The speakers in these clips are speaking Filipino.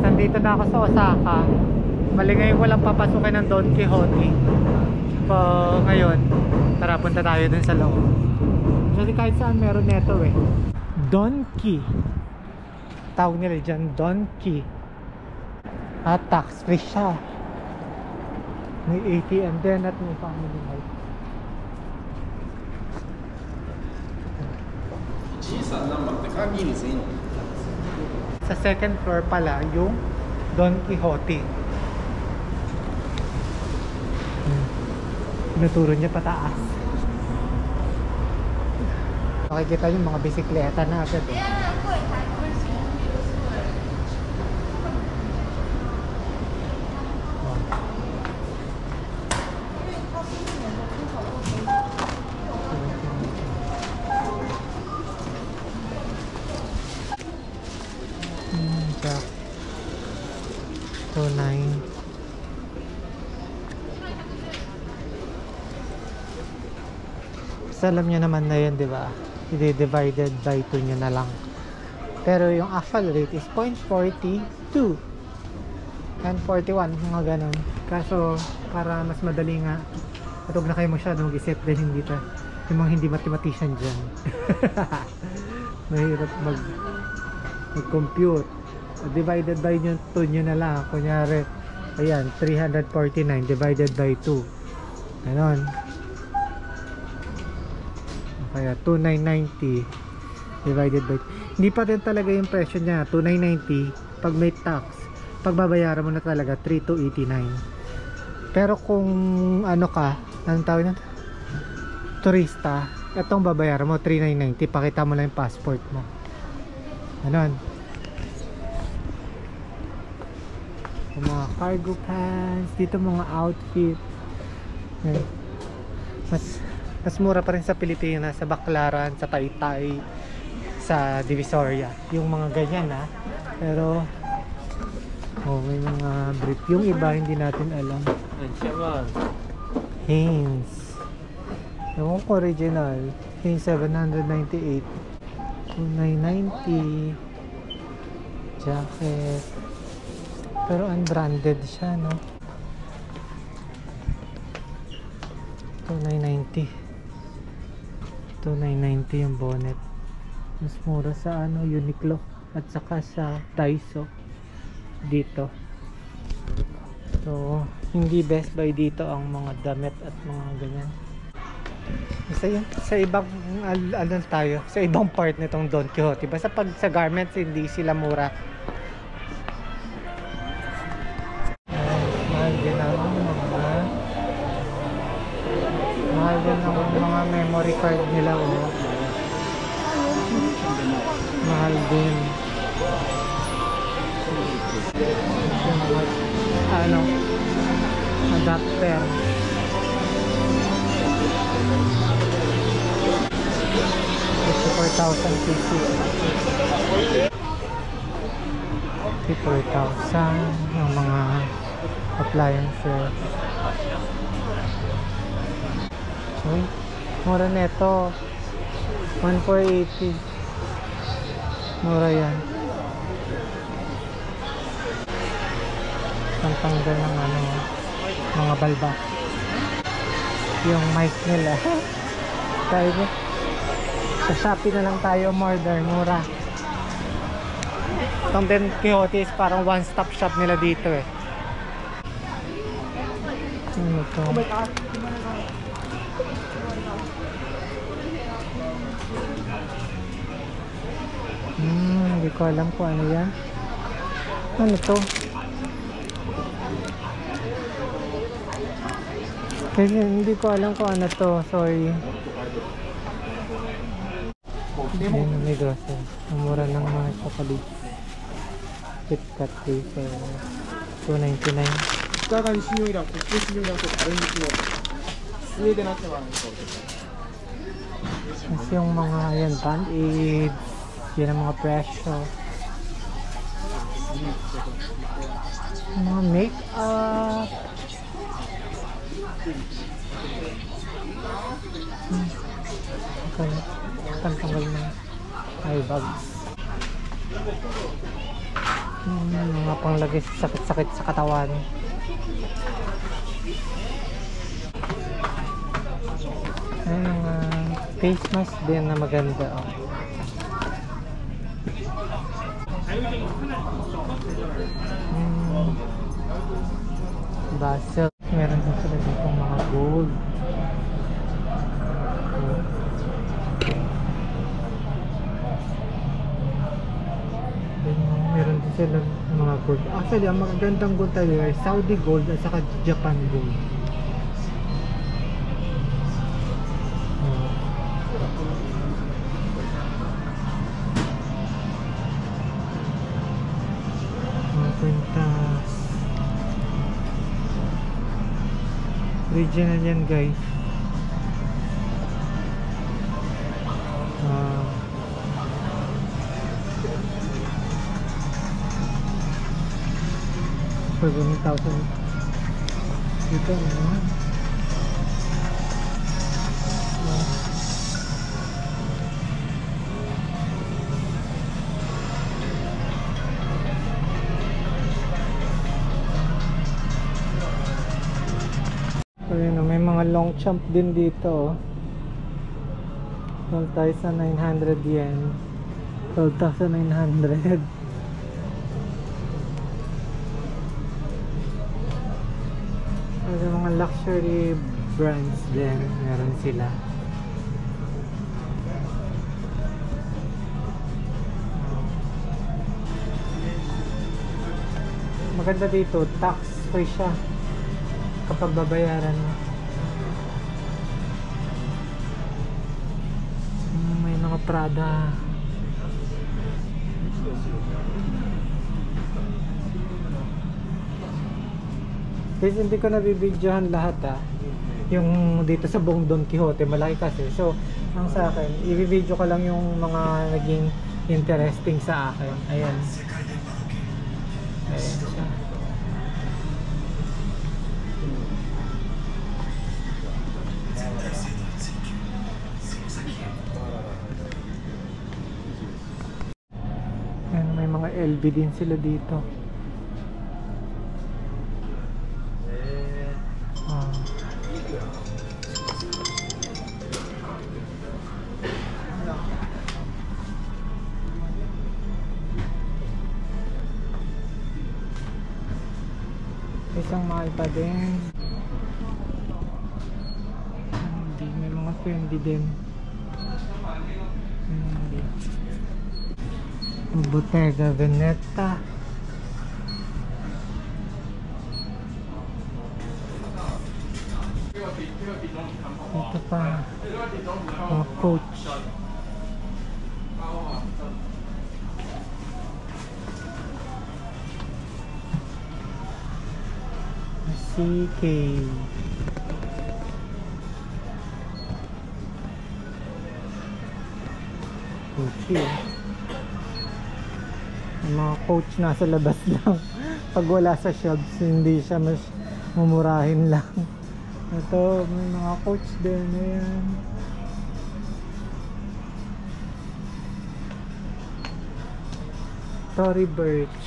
Nandito na ako sa Osaka. Mali ngayon walang papasukin ng Don Quixote. So ngayon, tara punta tayo dun sa loob. Actually kahit saan meron neto eh. Donki. Tawag nila dyan, Donki. At tax free siya. May ATM din at may family life. Sa second floor pala yung Don Quixote. Naturo niya pataas. Makikita yung mga bisikleta na agad eh. Jack 29. Alam nyo naman na yun, di ba? I-divided by 2 nyo na lang. Pero yung actual rate is 0.42 and 41, mga ganun. Kaso para mas madali nga, at huwag na kayo masyadong mag-isip dahil hindi yung mga hindi mathematician dyan. Mahirap mag-compute. Divided by 2 nyo na lang. Kunyari, ayan, 349 divided by 2. Ganon. Kaya 2,990 divided by, hindi pa din talaga yung presyo niya 2,990 pag may tax. Pag babayaran mo na talaga 3,289. Pero kung ano ka, anong tawag na, turista, itong babayaran mo 3,990, pakita mo lang yung passport mo. Ganon. Mga cargo pants dito, mga outfit. Mas mura pa rin sa Pilipinas, sa Baclaran, sa Taytay, sa Divisoria. Yung mga ganyan ha. Pero may mga brief. Yung iba hindi natin alam. Hanes. Yung original, Hanes 798. 2,990. Jacket. Pero unbranded siya, no? 2,990. 2,990 yung bonnet. Mas mura sa Uniqlo at saka sa Daiso dito. So hindi Best Buy dito ang mga damit at mga ganyan. Sa ibang tayo, sa ibang part nitong Don Quixote. Basta pag sa garments hindi sila mura. Mahal din ang mga memory card nila, oh. Mahal din. Adapter. 54,000 pieces. 54,000 ng mga appliances. Uy, mura neto. 1,480. Mura yan. Pantanggal ng mga balba. Yung mic nila. Tayo sa Shopee na lang tayo order, mura. Itong Don Quixote is parang one stop shop nila dito eh. Ano to? Hindi ko alam kung ano yan. Ano to? Kasi hindi ko alam kung ano to. Sorry. Ayan ang negosyo. Mura ng mga chocolate. KitKat for 299. 深川に信用いらん、国際信用いらんとかあるんですよ。上でなってはそうです。 Mas yung mga yan, band-aids, yan ang mga presyo. Mga make-up. Pantanggal ng eye bags. Mga panglagay sa sakit-sakit sa katawan. Ayun, mga face mask din na maganda. Oh. Basel. Meron din sila dito mga gold. Meron din sila mga gold. Actually, ang magagandang gold talaga ay Saudi gold at saka Japan gold. Mga kwintas. Original yan, guys. For 1,000 dito naman. Ayun, may mga long champ din dito. 12,900 yen. 12,900. May mga luxury brands din, meron sila. Maganda dito, tax free siya kapag babayaran mo. May mga Prada. Guys, hindi ko nabibidyohan lahat yung dito sa buong Don Quixote, malaki kasi. So, ang sa akin, i-video ko lang yung mga naging interesting sa akin. Ayan. Ayan siya. Ayan, may mga LV din sila dito. Isang mahal pa din. Hindi, may mga Fendi din. Bottega Veneta. Ito pa mga Coach. CK. Gucci. Mga Coach nasa labas lang. Pag wala sa shops, hindi siya mas mumurahin lang. Ito, may mga Coach din. Ayan. Tory Burch.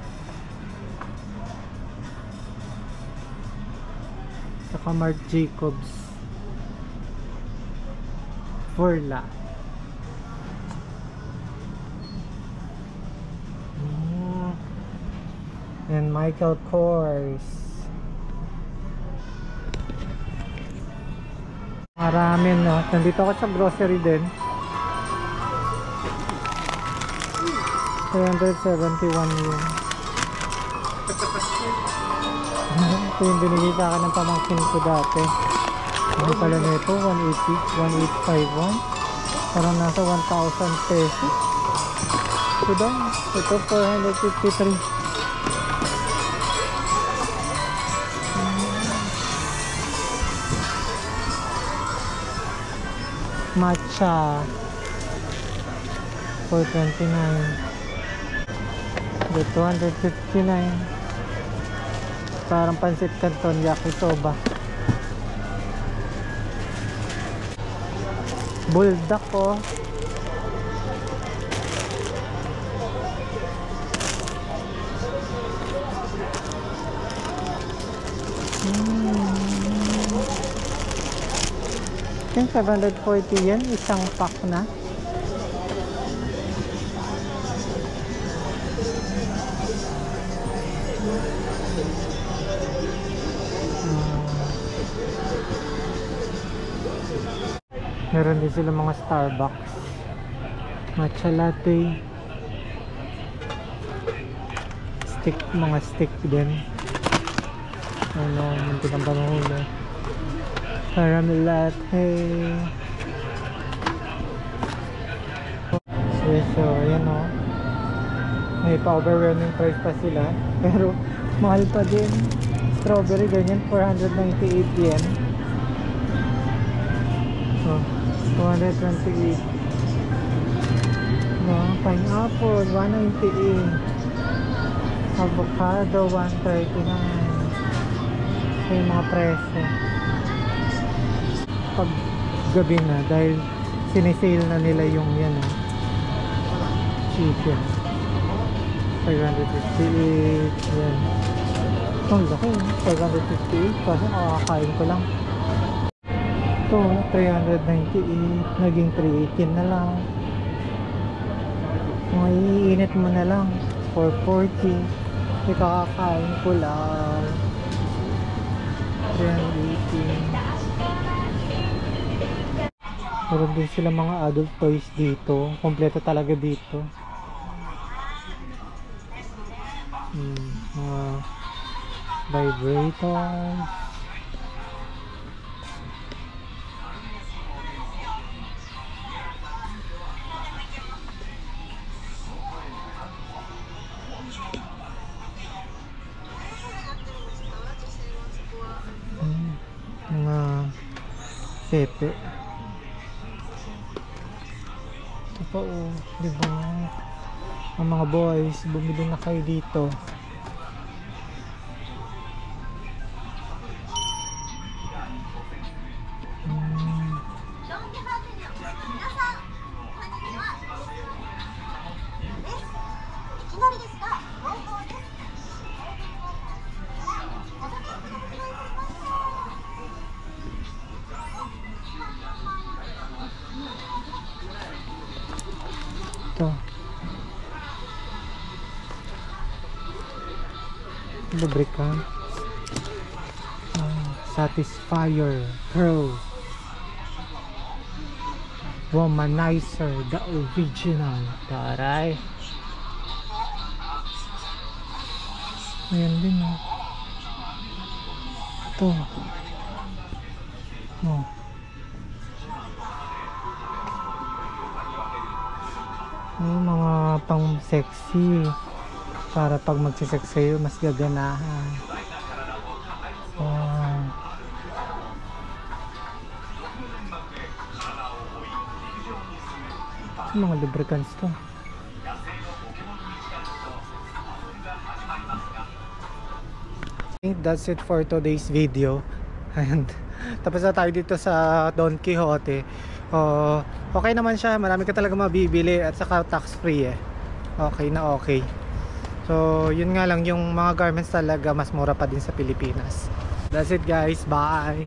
Saka Marc Jacobs. Furla. And Michael Kors. Marami, no? Nandito ako sa grocery din. 371 yun. Ito yung binigay sa akin ng pamangkin ko dati. Ano pala nito? 180, 1851. Parang nasa 1,000 pesos. Ito 453. Matcha 429. The 259. Parang pansit canton yakisoba. Buldak ko. Yung 740 yan, isang pack na. Meron din sila mga Starbucks, matcha latte, stick, mga stick din. Ano, munti kang pamahuli. Caramel latte. So ayan o, may pa-overwhelming price pa sila, pero mahal pa din. Strawberry ganyan, 498 yen. Oh, 228. No, pineapple 198. Avocado 139. So yung mga presyo pag gabi na, dahil sinesale na nila yung yan chicken. 558 yan. Ang laki, 558 kasi nakakain ko lang. Ito 398, naging 318 na lang. Mga iinit mo na lang 440, ikakakain ko lang 318. Meron din sila mga adult toys dito, kompleto talaga dito. Mga vibrators, mga pepe. Ito pa di ba? Ang mga boys, bumili na kayo dito. Ito lubricant, Satisfyer Pro Womanizer, the original. Taray, ayan din ito yung mga pang sexy, para pag magsisex sa'yo mas gaganahan. Mga lubricants to. That's it for today's video. And tapos na tayo dito sa Don Quixote. Okay naman siya, marami ka talaga mabibili at saka tax free okay na okay. So yun nga lang, yung mga garments talaga mas mura pa din sa Pilipinas. That's it guys, bye.